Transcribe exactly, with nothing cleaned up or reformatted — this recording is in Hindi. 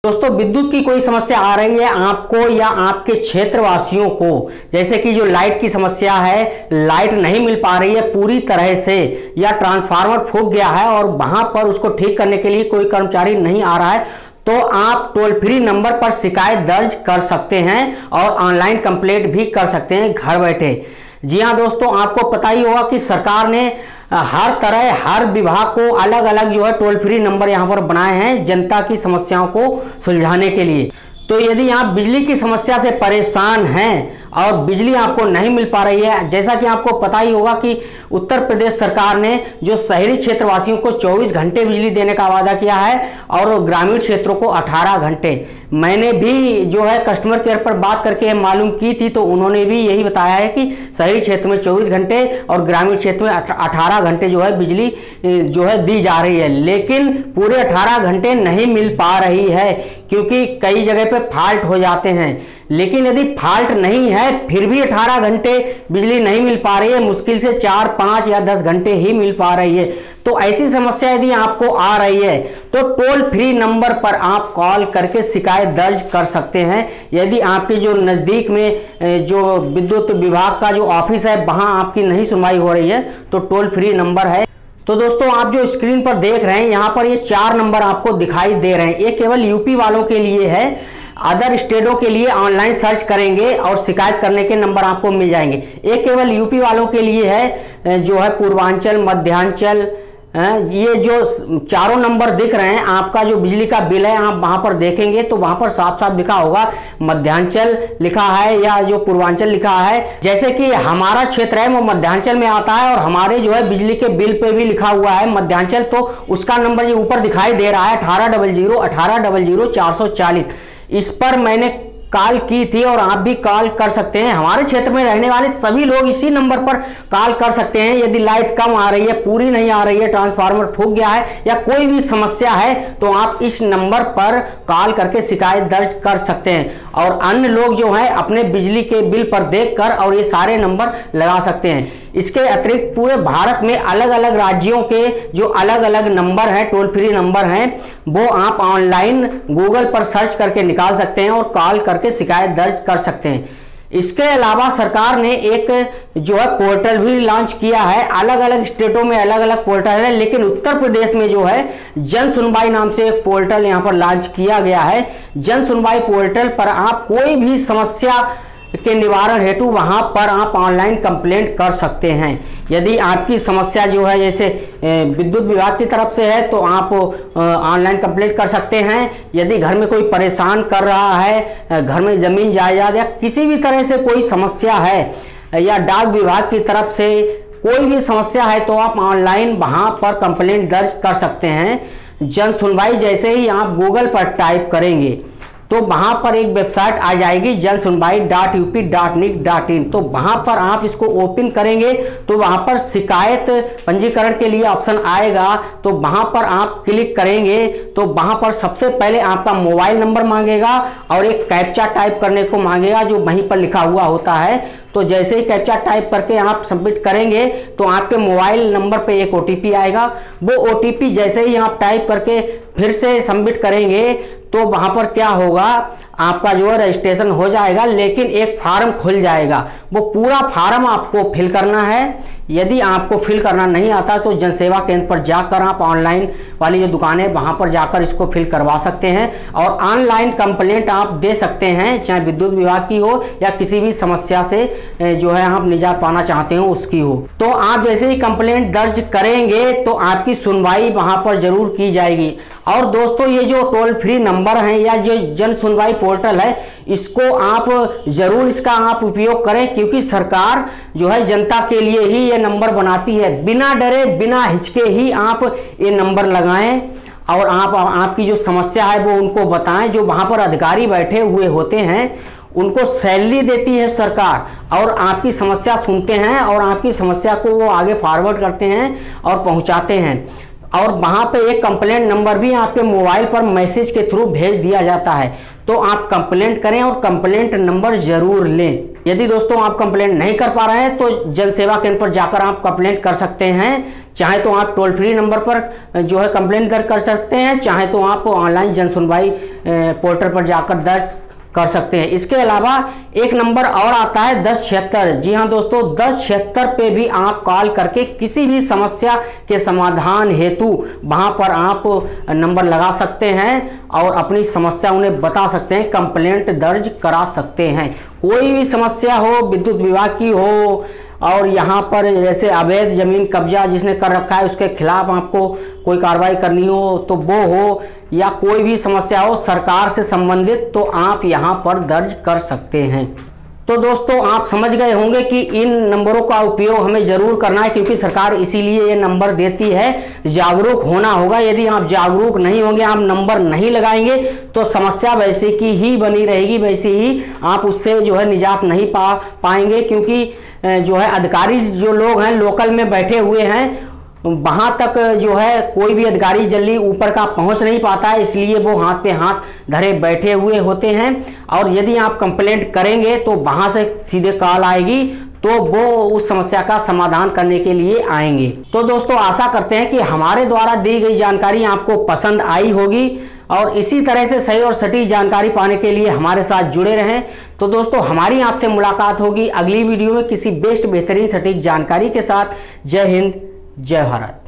दोस्तों विद्युत की कोई समस्या आ रही है आपको या आपके क्षेत्रवासियों को, जैसे कि जो लाइट की समस्या है, लाइट नहीं मिल पा रही है पूरी तरह से, या ट्रांसफार्मर फूक गया है और वहां पर उसको ठीक करने के लिए कोई कर्मचारी नहीं आ रहा है, तो आप टोल फ्री नंबर पर शिकायत दर्ज कर सकते हैं और ऑनलाइन कंप्लेंट भी कर सकते हैं घर बैठे। जी हाँ दोस्तों, आपको पता ही होगा कि सरकार ने हर तरह हर विभाग को अलग अलग जो है टोल फ्री नंबर यहाँ पर बनाए हैं जनता की समस्याओं को सुलझाने के लिए। तो यदि आप बिजली की समस्या से परेशान हैं और बिजली आपको नहीं मिल पा रही है, जैसा कि आपको पता ही होगा कि उत्तर प्रदेश सरकार ने जो शहरी क्षेत्रवासियों को चौबीस घंटे बिजली देने का वादा किया है और ग्रामीण क्षेत्रों को अठारह घंटे। मैंने भी जो है कस्टमर केयर पर बात करके मालूम की थी, तो उन्होंने भी यही बताया है कि शहरी क्षेत्र में चौबीस घंटे और ग्रामीण क्षेत्र में अठारह घंटे जो है बिजली जो है दी जा रही है, लेकिन पूरे अठारह घंटे नहीं मिल पा रही है क्योंकि कई जगह पे फॉल्ट हो जाते हैं। लेकिन यदि फॉल्ट नहीं है फिर भी अठारह घंटे बिजली नहीं मिल पा रही है, मुश्किल से चार पाँच या दस घंटे ही मिल पा रही है, तो ऐसी समस्या यदि आपको आ रही है तो टोल फ्री नंबर पर आप कॉल करके शिकायत दर्ज कर सकते हैं। यदि आपके जो नज़दीक में जो विद्युत विभाग का जो ऑफिस है वहां आपकी नहीं सुनवाई हो रही है तो टोल फ्री नंबर है। तो दोस्तों आप जो स्क्रीन पर देख रहे हैं यहाँ पर ये चार नंबर आपको दिखाई दे रहे हैं, ये केवल यूपी वालों के लिए है। अदर स्टेटों के लिए ऑनलाइन सर्च करेंगे और शिकायत करने के नंबर आपको मिल जाएंगे। ये केवल यूपी वालों के लिए है, जो है पूर्वांचल, मध्यांचल, ये जो चारों नंबर दिख रहे हैं, आपका जो बिजली का बिल है आप वहां पर देखेंगे तो वहां पर साफ साफ लिखा होगा मध्यांचल लिखा है या जो पूर्वांचल लिखा है। जैसे कि हमारा क्षेत्र है वो मध्यांचल में आता है और हमारे जो है बिजली के बिल पे भी लिखा हुआ है मध्यांचल, तो उसका नंबर ये ऊपर दिखाई दे रहा है अठारह डबल जीरो अठारह डबल जीरो चार सौ चालीस। इस पर मैंने कॉल की थी और आप भी कॉल कर सकते हैं। हमारे क्षेत्र में रहने वाले सभी लोग इसी नंबर पर कॉल कर सकते हैं। यदि लाइट कम आ रही है, पूरी नहीं आ रही है, ट्रांसफार्मर फूक गया है या कोई भी समस्या है तो आप इस नंबर पर कॉल करके शिकायत दर्ज कर सकते हैं। और अन्य लोग जो हैं अपने बिजली के बिल पर देखकर और ये सारे नंबर लगा सकते हैं। इसके अतिरिक्त पूरे भारत में अलग अलग राज्यों के जो अलग अलग नंबर हैं, टोल फ्री नंबर हैं, वो आप ऑनलाइन गूगल पर सर्च करके निकाल सकते हैं और कॉल करके शिकायत दर्ज कर सकते हैं। इसके अलावा सरकार ने एक जो है पोर्टल भी लॉन्च किया है। अलग अलग स्टेटों में अलग अलग पोर्टल है, लेकिन उत्तर प्रदेश में जो है जन सुनवाई नाम से एक पोर्टल यहाँ पर लॉन्च किया गया है। जन सुनवाई पोर्टल पर आप कोई भी समस्या के निवारण हेतु वहां पर आप ऑनलाइन कंप्लेंट कर सकते हैं। यदि आपकी समस्या जो है जैसे विद्युत विभाग की तरफ से है तो आप ऑनलाइन कंप्लेंट कर सकते हैं। यदि घर में कोई परेशान कर रहा है, घर में जमीन जायदाद या किसी भी तरह से कोई समस्या है या डाक विभाग की तरफ से कोई भी समस्या है तो आप ऑनलाइन वहां पर कंप्लेंट दर्ज कर सकते हैं। जन सुनवाई जैसे ही आप गूगल पर टाइप करेंगे तो वहां पर एक वेबसाइट आ जाएगी Jan Sunvai dot UP dot nic dot in. तो वहां पर आप इसको ओपन करेंगे तो वहां पर शिकायत पंजीकरण के लिए ऑप्शन आएगा, तो वहां पर आप क्लिक करेंगे तो वहां पर सबसे पहले आपका मोबाइल नंबर मांगेगा और एक कैप्चा टाइप करने को मांगेगा जो वहीं पर लिखा हुआ होता है। तो जैसे ही कैप्चा टाइप करके आप सबमिट करेंगे तो आपके मोबाइल नंबर पे एक ओटीपी आएगा। वो ओटीपी जैसे ही आप टाइप करके फिर से सबमिट करेंगे तो वहां पर क्या होगा, आपका जो है रजिस्ट्रेशन हो जाएगा, लेकिन एक फॉर्म खुल जाएगा। वो पूरा फॉर्म आपको फिल करना है। यदि आपको फिल करना नहीं आता तो जनसेवा केंद्र पर जाकर आप ऑनलाइन वाली जो दुकान है वहां पर जाकर इसको फिल करवा सकते हैं और ऑनलाइन कंप्लेंट आप दे सकते हैं, चाहे विद्युत विभाग की हो या किसी भी समस्या से जो है आप निजात पाना चाहते हो उसकी हो। तो आप जैसे ही कंप्लेंट दर्ज करेंगे तो आपकी सुनवाई वहां पर जरूर की जाएगी। और दोस्तों ये जो टोल फ्री नंबर है या जो जन सुनवाई पोर्टल है, इसको आप जरूर इसका आप उपयोग करें, क्योंकि सरकार जो है जनता के लिए ही ये नंबर बनाती है। बिना डरे बिना हिचके ही आप ये नंबर लगाएं और आप आपकी जो समस्या है वो उनको बताएं। जो वहां पर अधिकारी बैठे हुए होते हैं उनको सैलरी देती है सरकार और आपकी समस्या सुनते हैं और आपकी समस्या को वो आगे फॉरवर्ड करते हैं और पहुंचाते हैं। और वहां पे एक कंप्लेंट नंबर भी आपके मोबाइल पर मैसेज के थ्रू भेज दिया जाता है। तो आप कंप्लेंट करें और कंप्लेंट नंबर जरूर लें। यदि दोस्तों आप कंप्लेंट नहीं कर पा रहे हैं तो जन सेवा केंद्र पर जाकर आप कंप्लेंट कर सकते हैं, चाहे तो आप टोल फ्री नंबर पर जो है कंप्लेंट दर्ज कर सकते हैं, चाहे तो आप ऑनलाइन जन सुनवाई पोर्टल पर जाकर दर्ज कर सकते हैं। इसके अलावा एक नंबर और आता है दस छिहत्तर। जी हाँ दोस्तों, दस छिहत्तर पे भी आप कॉल करके किसी भी समस्या के समाधान हेतु वहां पर आप नंबर लगा सकते हैं और अपनी समस्या उन्हें बता सकते हैं, कंप्लेंट दर्ज करा सकते हैं। कोई भी समस्या हो, विद्युत विभाग की हो, और यहाँ पर जैसे अवैध जमीन कब्जा जिसने कर रखा है उसके खिलाफ आपको कोई कार्रवाई करनी हो तो वो हो, या कोई भी समस्या हो सरकार से संबंधित, तो आप यहाँ पर दर्ज कर सकते हैं। तो दोस्तों आप समझ गए होंगे कि इन नंबरों का उपयोग हमें जरूर करना है, क्योंकि सरकार इसीलिए ये नंबर देती है। जागरूक होना होगा। यदि आप जागरूक नहीं होंगे, आप नंबर नहीं लगाएंगे तो समस्या वैसे की ही बनी रहेगी, वैसे ही आप उससे जो है निजात नहीं पा पाएंगे, क्योंकि जो है अधिकारी जो लोग हैं लोकल में बैठे हुए हैं, वहां तक जो है कोई भी अधिकारी जल्दी ऊपर का पहुंच नहीं पाता है, इसलिए वो हाथ पे हाथ धरे बैठे हुए होते हैं। और यदि आप कंप्लेंट करेंगे तो वहां से सीधे कॉल आएगी, तो वो उस समस्या का समाधान करने के लिए आएंगे। तो दोस्तों आशा करते हैं कि हमारे द्वारा दी गई जानकारी आपको पसंद आई होगी, और इसी तरह से सही और सटीक जानकारी पाने के लिए हमारे साथ जुड़े रहें। तो दोस्तों हमारी आपसे मुलाकात होगी अगली वीडियो में किसी बेस्ट बेहतरीन सटीक जानकारी के साथ। जय हिंद, जय भारत।